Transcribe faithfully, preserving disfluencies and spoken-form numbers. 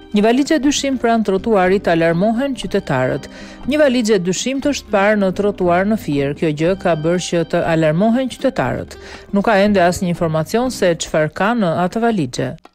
Një valixhe dyshim pranë trotuarit alarmohen qytetarët. Një valixhe dyshim të shtypar në trotuar në Fier. Kjo gjë ka bërë që të alarmohen qytetarët. Nuk ka ende asnjë informacion se çfarë ka në atë valixhe.